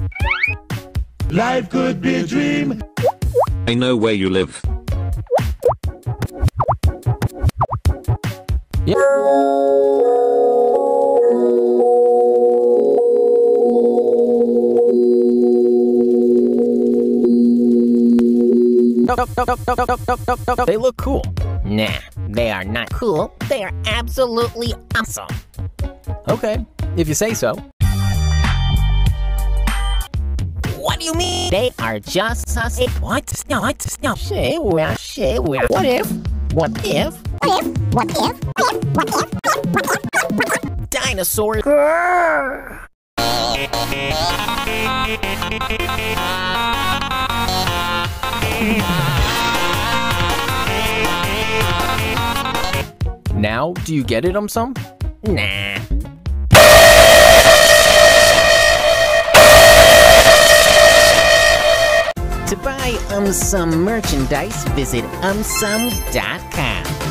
Life could be a dream. I know where you live. Yeah. No. They look cool. Nah, they are not cool. They are absolutely awesome. Okay, if you say so. What do you mean? They are just us. What? No. Say well. What if? Dinosaurs. Now, do you get it, AumSum? Nah. To buy AumSum merchandise, visit AumSum.com.